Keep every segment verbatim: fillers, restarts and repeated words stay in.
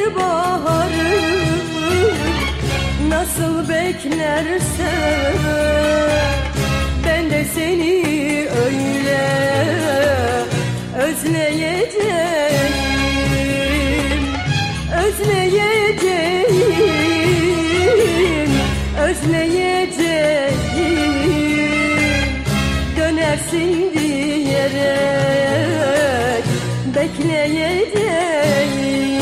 baharı nasıl beklersen ben de seni öyle özleyeceğim, özleyeceğim, özleyeceğim. Dönersin diyerek bekleyeceğim.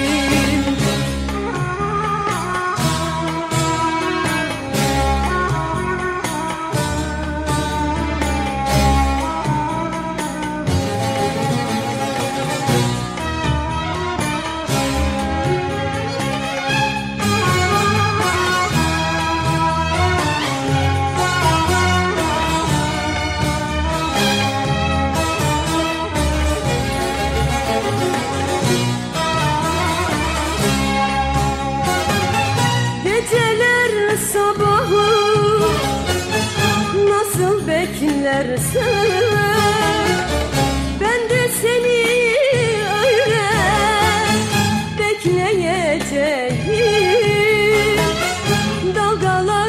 Geceler sabahı nasıl beklersen ben de seni öyle bekleyeceğim. Dalgalar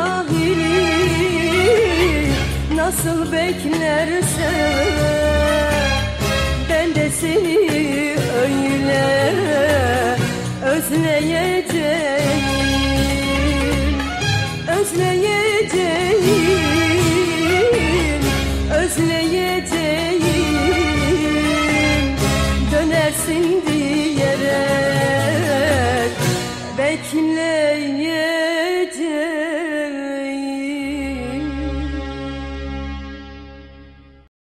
sahili nasıl beklersen ben de seni öyle özleyeceğim, özleyeceğim, özleyeceğim. Dönersin diyerek